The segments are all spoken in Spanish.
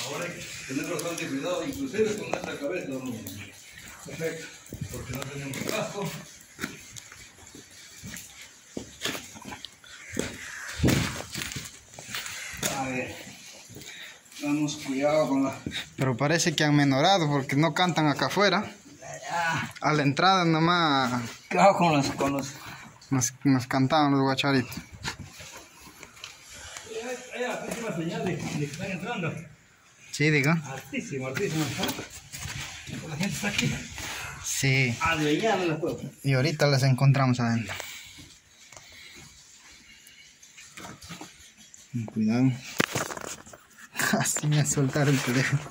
Ahora hay que tener bastante cuidado, inclusive con esta cabeza, ¿no? Perfecto, porque no tenemos casco. A ver, damos cuidado con la... Pero parece que han menorado porque no cantan acá afuera. A la entrada nomás Cuidado con los... nos cantaban los guacharitos. Hay altísima señal de que están entrando. Sí, digo. Altísimo, altísimo. La gente está aquí. Sí. A de allá no la puedo. Y ahorita las encontramos adentro. Cuidado. Así me soltaron el teléfono.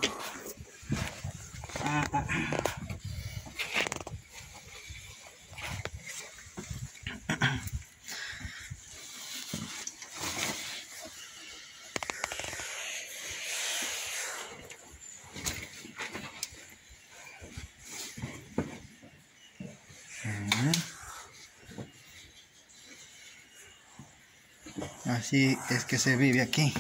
Así es que se vive aquí.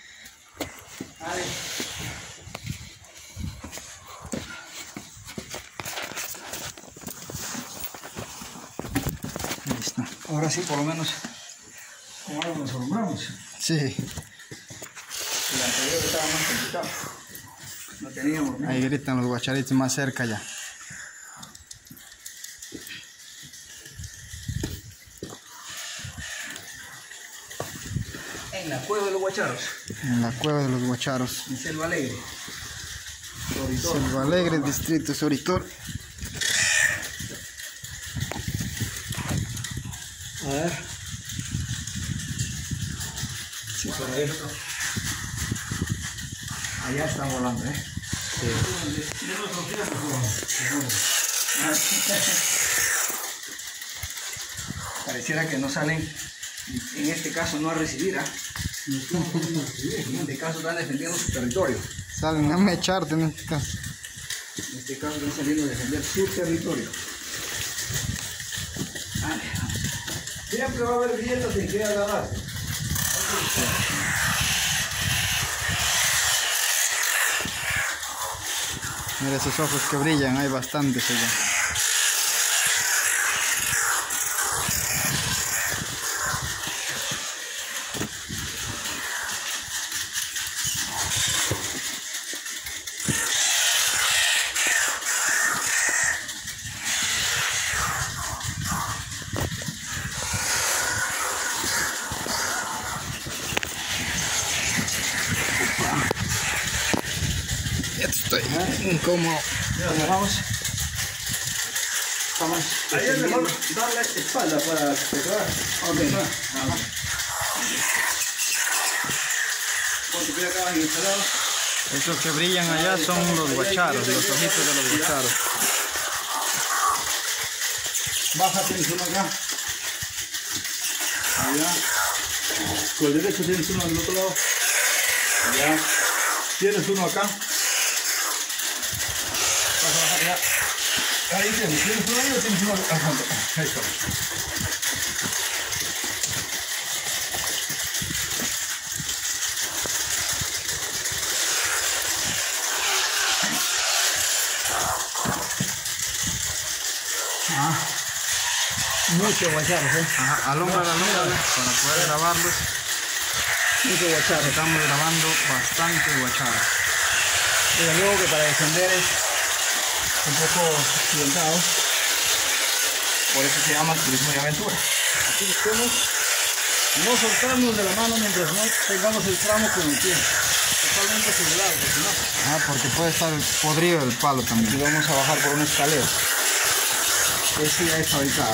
Listo. Ahora sí, por lo menos, como ahora nos alumbramos. Sí. El anterior estaba más complicado. No teníamos, ¿no? Ahí gritan los guacharitos más cerca ya. En la cueva de los Guacharos. En la cueva de los guacharos. En Selva Alegre. Selva Alegre, distrito Soritor. A ver. Sí, por ahí. Allá están volando, ¿eh? Sí. Pareciera que no salen, en este caso, no a recibir, ¿ah? En este caso están defendiendo su territorio. Salen a mecharte en este caso. En este caso están saliendo a defender su territorio. Vale. Siempre va a haber grietas en que agarrar. Mira esos ojos que brillan, hay bastantes allá. Estoy incómodo. Vamos. Ahí es mejor darle espalda para pegar. Ok. Ponte pie acá en este lado. Esos que brillan allá son los guacharos, los ojitos de los guacharos. Bájate encima acá. Allá. Con el derecho tienes uno del otro lado. Allá. Tienes uno acá. Baja, allá. Ahí tienes uno ahí o tienes uno al fondo. Ahí está. Muchos guacharos, Ajá, alumbra para poder grabarlos. Muchos guacharos. Estamos grabando bastante guacharos. Desde luego que para defender es un poco accidentado. Por eso se llama turismo de aventura. Aquí busquemos no soltarnos de la mano mientras no tengamos el tramo con el pie. Totalmente asegurado, porque no. Ah, porque puede estar podrido el palo también. Y vamos a bajar por una escalera. Esta ya es fabricada.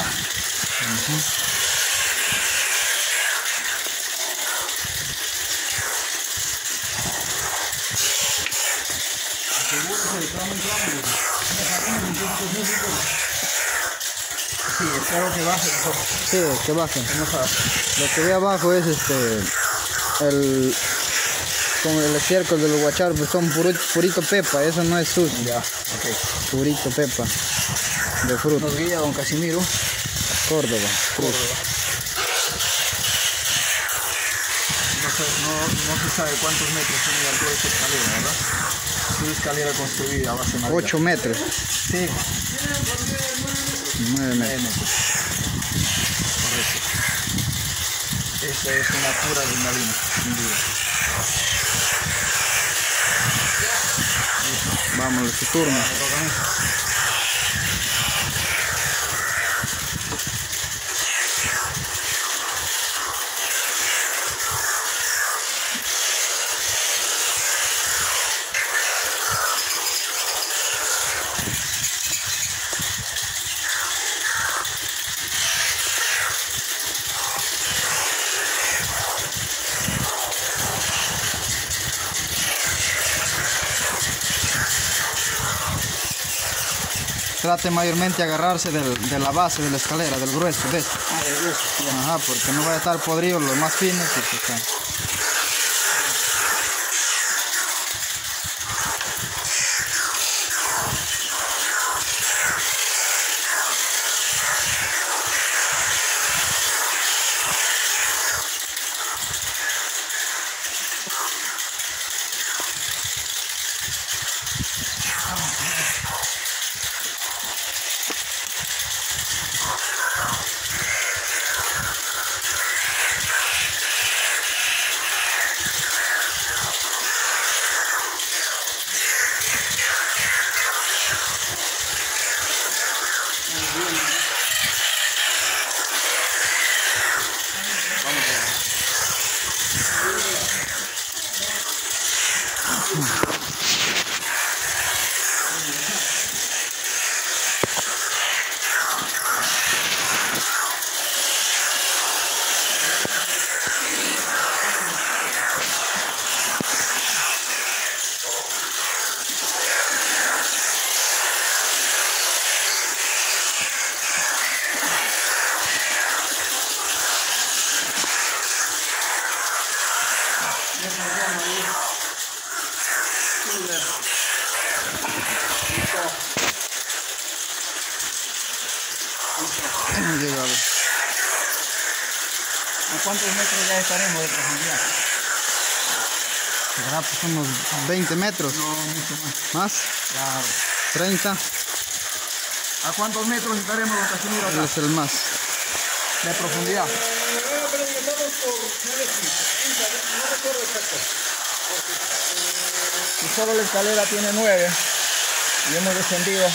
Asegúrese de tramo en tramo. Sí, espero que baje mejor. Sí, que baje. No sabe. Lo que ve abajo es como el estiércol de los guacharos, pues son purito pepa, eso no es sucio. Ya, ok. Purito pepa de fruta. Nos guía don Casimiro. Córdoba. No no se sabe cuántos metros tiene de altura esta escalera, ¿verdad? Es una escalera construida a base de madera. 8 metros. Sí. 9 metros. Correcto. Esta es una pura adrenalina, sin duda. Vamos, es tu turno. Trate mayormente de agarrarse de la base de la escalera, del grueso de esto. Ah, del grueso. Sí. Ajá, porque no va a estar podrido lo más fino que se está. Hemos llegado. ¿A cuántos metros ya estaremos de profundidad? Será pues unos 20 metros. No, mucho más. ¿Más? Claro. 30. ¿A cuántos metros estaremos, don Casimiro, Él acá? es el más. De profundidad. Y solo la escalera tiene 9 y hemos descendido,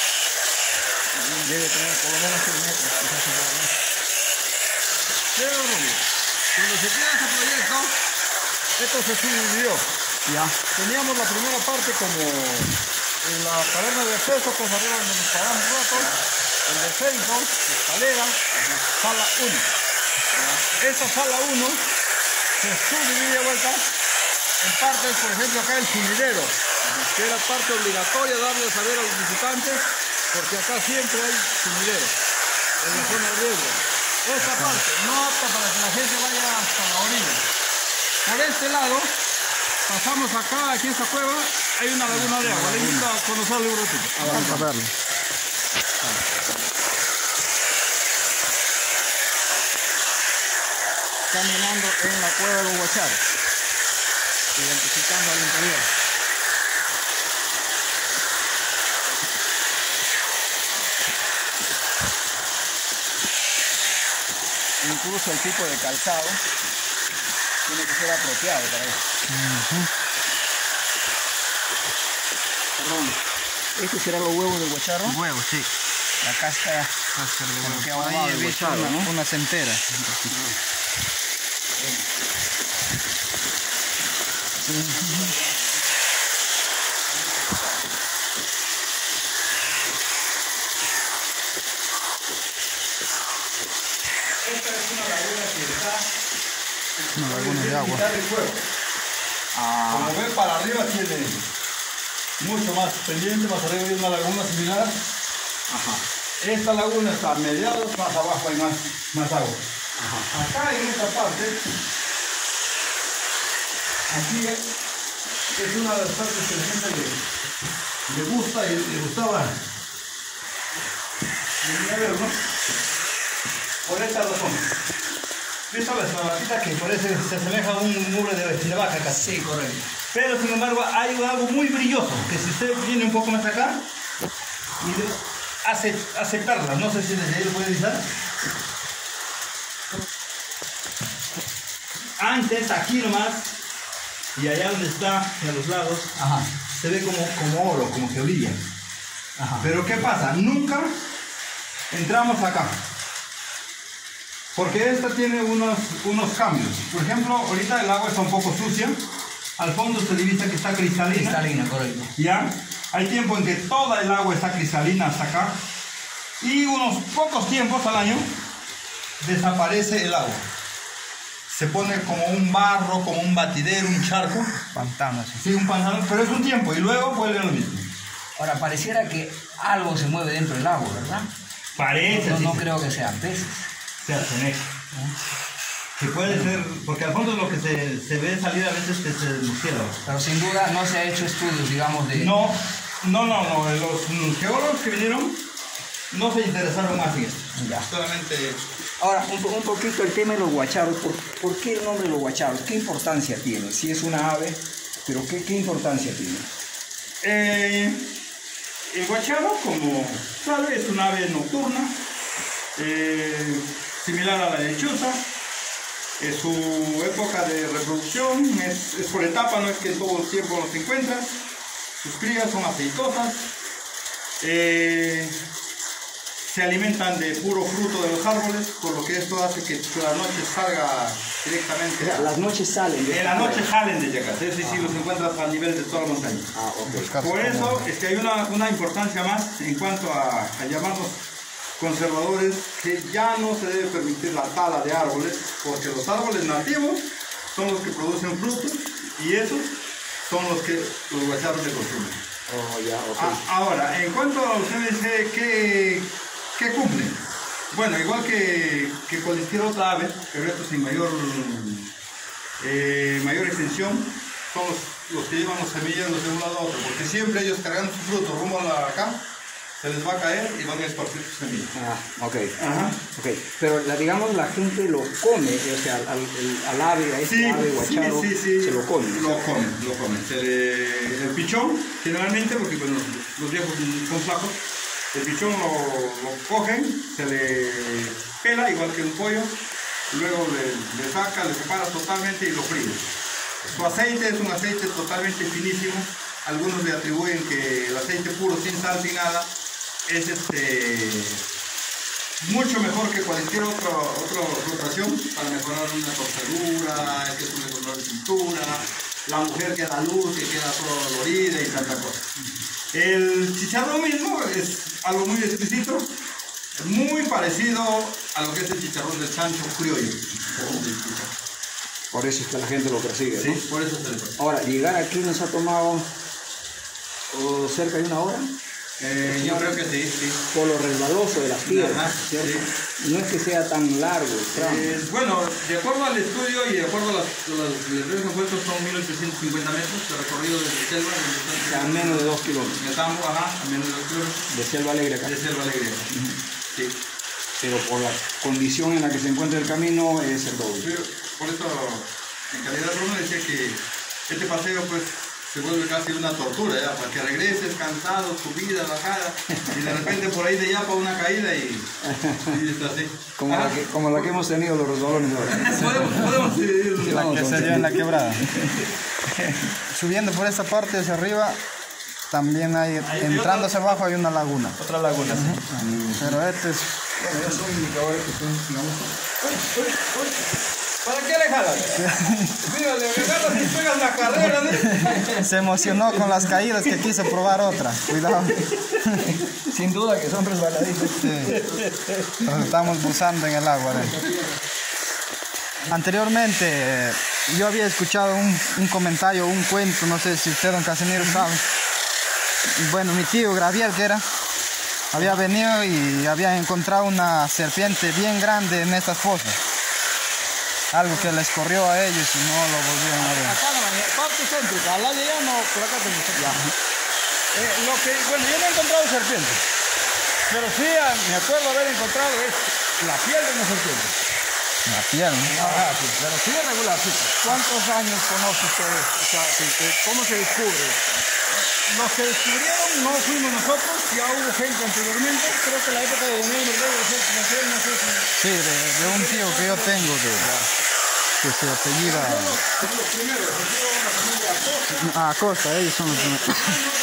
debe tener por lo menos 6 metros, quizás un poco más. Pero Rubio, cuando se crea este proyecto, esto se subdividió. Ya. Teníamos la primera parte como en la caverna de acceso, pues arriba donde nos paramos un rato, el descenso, escalera, sala 1. Esta sala 1 se subdivide de vuelta en partes, por ejemplo acá el sumidero, que era parte obligatoria darle a saber a los visitantes, porque acá siempre hay sumidero, en la zona de riesgo. Esta parte no apta para que la gente vaya hasta la orilla. Por este lado, pasamos acá, aquí en esta cueva, hay una laguna de agua. Le invito a conocerlo un ratito. Vamos a verlo. Caminando en la cueva de los Guacharos, identificando al interior. Incluso el tipo de calzado tiene que ser apropiado para eso. Perdón, ¿estos serán los huevos del guacharro? Huevo, sí. La cáscara de huevo. que Por ahí ahogado he el visto guacharro, ¿no? unas enteras. Una laguna de agua. Como ven, para arriba tiene mucho más pendiente, más arriba hay una laguna similar. Esta laguna está a mediados, más abajo hay más agua. Acá en esta parte, aquí es una de las partes que la gente le gusta y le gustaba venir a ver, ¿no? Por esta razón. ¿Visto la vaquita que parece, se asemeja a un mugre de vaca casi? Sí, correcto. Pero sin embargo hay algo muy brilloso, que si usted viene un poco más acá y hace perlas, no sé si desde ahí lo puede visualizar. Antes, aquí nomás, y allá donde está, a los lados, Ajá. se ve como oro, como que brilla. Ajá. Pero ¿qué pasa? Nunca entramos acá. Porque esta tiene unos cambios. Por ejemplo, ahorita el agua está un poco sucia. Al fondo se divisa que está cristalina. Cristalina, correcto. ¿Ya? Hay tiempo en que toda el agua está cristalina hasta acá. Y unos pocos tiempos al año desaparece el agua. Se pone como un barro, como un batidero, un charco. Pantanos. Sí, un pantano, pero es un tiempo y luego vuelve a lo mismo. Ahora, pareciera que algo se mueve dentro del agua, ¿verdad? Parece, No creo que sean peces. se asemeja. Que puede ser, porque al fondo lo que se ve salir a veces que es el murciélago. Pero sin duda no se ha hecho estudios, digamos, de... No. Los geólogos que vinieron no se interesaron más en esto. Ya. Solamente... Ahora, un poquito el tema de los guacharos. ¿Por qué el nombre de los guacharos? ¿Qué importancia tiene? Si es una ave, pero ¿qué importancia tiene? El guacharo, como sabe, es una ave nocturna, similar a la lechuza. Su época de reproducción es por etapa, no es que todo el tiempo los encuentra. Sus crías son aceitosas. Se alimentan de puro fruto de los árboles, por lo que esto hace que la noche salga directamente. Las noches salen. En la noche salen de Yacas, es decir, los encuentras al nivel de toda la montaña. Ah, ok. Por eso es que hay una importancia más en cuanto a llamarnos conservadores, que ya no se debe permitir la tala de árboles, porque los árboles nativos son los que producen frutos y esos son los que los guacharos se consumen. Oh, ya, ok. Ahora, en cuanto a ustedes, ¿qué cumplen? Bueno, igual que cualquier otra ave, pero estos sin mayor extensión, son los que llevan los semilleros de un lado a otro, porque siempre ellos cargando su fruto rumbo a acá, se les va a caer y van a esparcir sus semillas. Ah, ok. Ajá. Ok, pero digamos la gente lo come, o sea, al ave, a este ave guacharo, se lo come. Lo comen. El pichón, generalmente, porque bueno, los viejos son flacos, el pichón lo cogen, se le pela igual que un pollo, luego le saca, le separa totalmente y lo fríe. Su aceite es un aceite totalmente finísimo. Algunos le atribuyen que el aceite puro, sin sal, sin nada, es mucho mejor que cualquier otra rotación para mejorar una torcedura, que es un dolor de cintura, la mujer que da luz, que queda toda dolorida y tanta cosa. El chicharrón mismo es algo muy exquisito, muy parecido a lo que es el chicharrón del chancho criollo. Por eso es que la gente lo persigue, ¿no? Sí, por eso se le pasa. Ahora, llegar aquí nos ha tomado cerca de una hora. Yo creo que sí. Por lo resbaloso de las piedras, Ajá, ¿cierto? sí. No es que sea tan largo el tramo. Bueno, de acuerdo al estudio y de acuerdo a los ríos envueltos, son 1850 metros de recorrido desde selva. O sea, a menos de 2 kilómetros. Estamos, a menos de 2 kilómetros. De Selva Alegre acá. De Selva Alegre. Sí. Pero por la condición en la que se encuentra el camino es el doble. Pero, por eso, en calidad de Bruno decía que este paseo, pues, se vuelve casi una tortura, ya, para que regreses cansado, subida, bajada, y de repente por ahí de yapa una caída y está así. Como la que hemos tenido los resbalones ahora. Podemos ir. La que se dio en la quebrada. Subiendo por esa parte hacia arriba, también hay, entrando hacia abajo hay una laguna. Otra laguna, sí. Pero este es... Bueno, esos son indicadores que son, digamos... ¿Para qué le jalas? Mira, le jalas y pegas la carrera, ¿no? Se emocionó con las caídas que quiso probar otra. Cuidado. Sin duda que son resbaladizos. Sí. Nos estamos buzando en el agua. Anteriormente yo había escuchado un comentario, un cuento, no sé si usted, don Casimiro, sabe. Bueno, mi tío Graviel, que era, había venido y había encontrado una serpiente bien grande en estas fosas. Algo que les corrió a ellos y no lo volvieron a ver. Acá en la parte céntrica, al lado ya no, por acá tenemos. Bueno, yo no he encontrado serpientes, pero sí me acuerdo haber encontrado es la piel de una serpiente. La piel, ¿no? Ajá, sí, pero sí es regular, sí. ¿Cuántos años conoce usted? O sea, ¿cómo se descubre? Los que descubrieron no fuimos nosotros, ya hubo gente anteriormente, creo que la época de Daniel Mercado, no sé si... Sí, de un tío que yo tengo que se apellida Los primeros, la familia Acosta. Acosta, ellos son los primeros.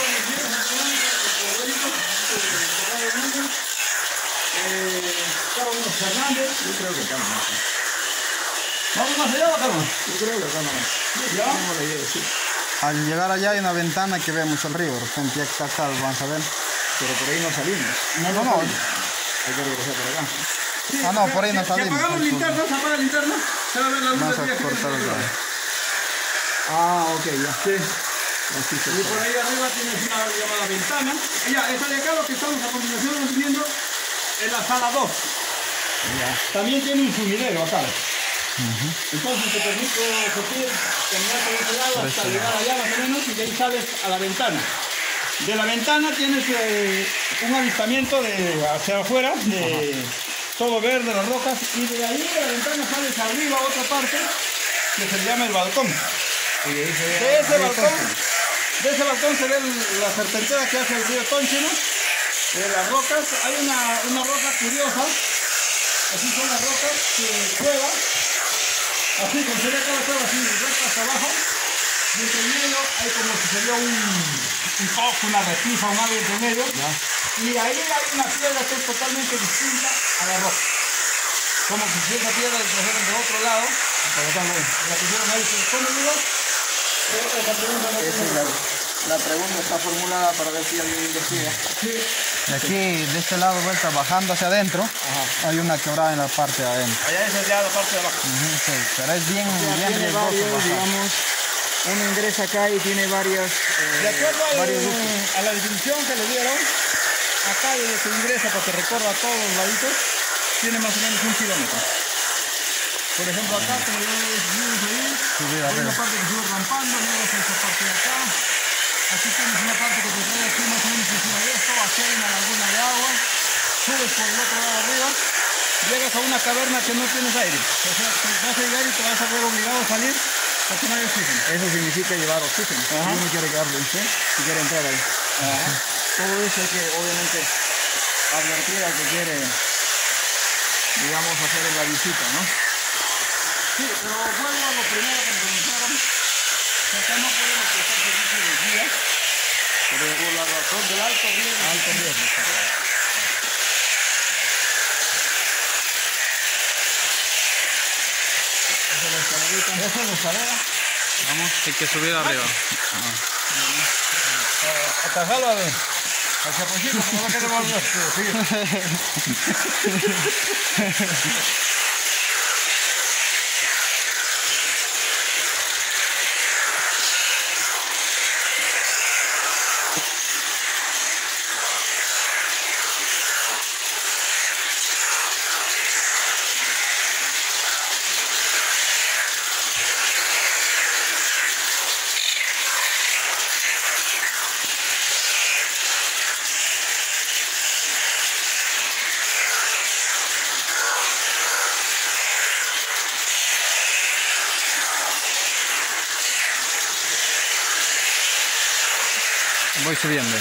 Carlos Fernández, yo creo que acá no. ¿Vamos más allá o acá no? Yo creo que acá no. ¿Ya? Tengo la idea, sí. Al llegar allá hay una ventana que vemos el río, de repente ya que está salvo, vamos a ver. Pero por ahí no salimos. No. Hay que regresar por acá. Sí, Ah, no, por ahí no si salimos. apagamos linterna, se apaga la linterna, se va a ver la luz Vamos del día a que cortar viene. acá. Ah, ok, ya. Sí. Así se Y por ahí arriba tienes una llamada ventana. Ya, esta de acá, lo que estamos a continuación viendo es la sala 2. También tiene un sumidero acá. Entonces te permito caminar por ese lado hasta llegar allá más o menos y de ahí sales a la ventana. De la ventana tienes un avistamiento hacia afuera, de todo verde, las rocas, y de ahí de la ventana sales arriba a otra parte que se llama el balcón. De ese balcón se ve la serpentera que hace el río Tóncheno. De las rocas hay una roca curiosa, así son las rocas que cueva, así como se ve cada cueva, así recta hasta abajo, y entre medio hay como si sería un cojo, una repisa, un algo entre medio, y ahí hay una piedra que es totalmente distinta a la roca, como si esa piedra la trajeron de otro lado, la pusieron ahí, ¿cómo digo? Esa pregunta no tiene... La pregunta está formulada para ver si alguien investiga. De aquí, de este lado, vuelta bajando hacia adentro, hay una quebrada en la parte de adentro. Allá es ya la parte de abajo. Sí, pero es bien Tiene riesgoso varios, bajar. digamos, uno ingresa acá y tiene varios De acuerdo varios grupos. a la definición que le dieron, acá desde que ingresa para que recorra todos los laditos, tiene más o menos 1 kilómetro. Por ejemplo, acá, como yo vimos ahí, hay una parte que sube rampando, llegas a esa parte de acá. Aquí tienes una parte que te trae aquí más o menos encima de esto, aquí hay una laguna de agua, subes por el otro lado arriba, llegas a una caverna que no tienes aire. O sea, vas a llegar y te vas a ver obligado a salir porque no hay oxígeno. Eso significa llevar oxígeno. Si uno quiere quedarlo, ¿sí? Si quiere entrar ahí. Todo eso hay que, obviamente, advertir al que quiere, digamos, hacer la visita, ¿no? Sí, pero vuelvo a lo primero que me preguntaron, que acá no podemos prestar servicio de guía, por la razón del alto riesgo. Alto riesgo. Esa es la escalera. Vamos, hay que subir arriba. Atajalo al chaponcito, porque no queremos seguir. Voy subiendo.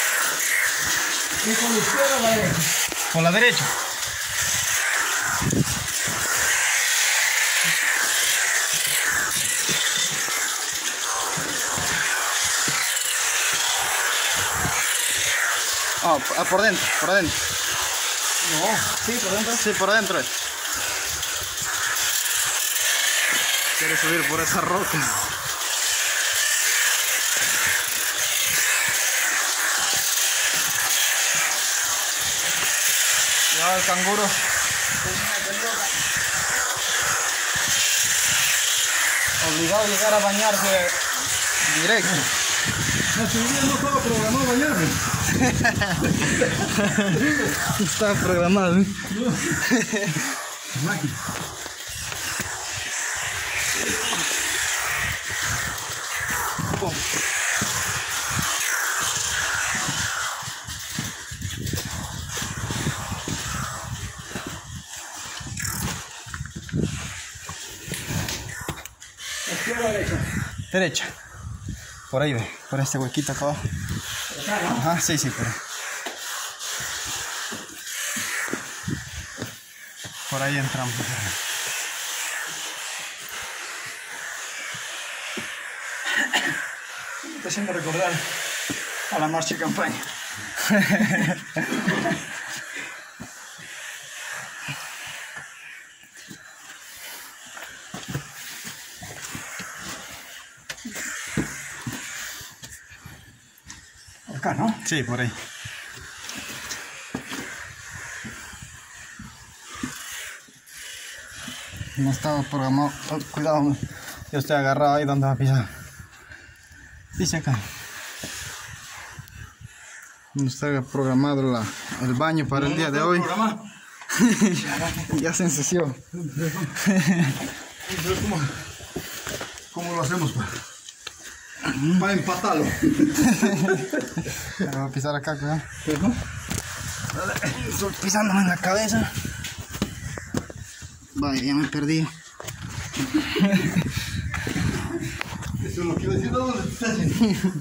¿Y con la izquierda o la derecha? Con la derecha. No, por dentro, por dentro. No, sí, por dentro. Sí, por dentro es. Quiere subir por esa roca. Ya el canguro. Obligado a llegar a bañarse directo. No, si bien no estaba programado bañarme. Estaba programado, ¿eh? Máquina. ¿Izquierda o derecha? Derecha. Por ahí ve, por este huequito acá abajo. Por acá, ¿no? Ajá, sí, sí, por ahí. Por ahí entramos. Me está haciendo recordar a la marcha de campaña. Acá, ¿no? Sí, por ahí. No estaba programado. Oh, cuidado, yo estoy agarrado ahí donde va a pisar. Pisa acá. No está programado el baño para el día de hoy. Ya se ensució. ¿Cómo lo hacemos para empatarlo? Voy a pisar acá, cuidado. Estoy pisándome en la cabeza. Vaya, ya me perdí. Eso es lo que iba diciendo, ¿dónde estás haciendo?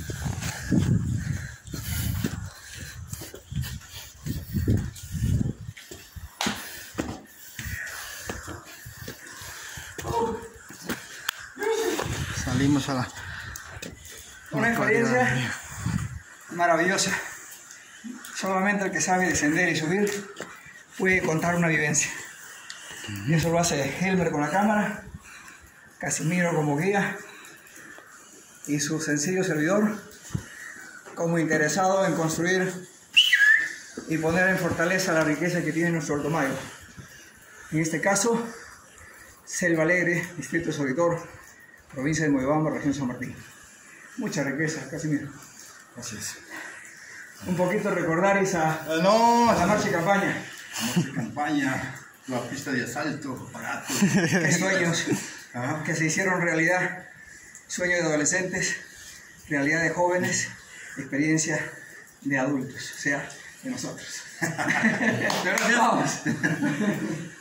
Salimos a la... Una experiencia maravillosa. Solamente el que sabe descender y subir puede contar una vivencia. Y eso lo hace Helmer con la cámara, Casimiro como guía y su sencillo servidor como interesado en construir y poner en fortaleza la riqueza que tiene nuestro Alto Mayo. En este caso, Selva Alegre, Distrito Solitor, provincia de Moyobamba, región San Martín. Mucha riqueza, Casimiro. Así es. Un poquito recordar esa No, la marcha de campaña. la marcha de campaña, la pista de asalto, aparatos. Qué sueños Ajá. que se hicieron realidad. Sueños de adolescentes, realidad de jóvenes, experiencia de adultos, o sea, de nosotros. Pero vamos.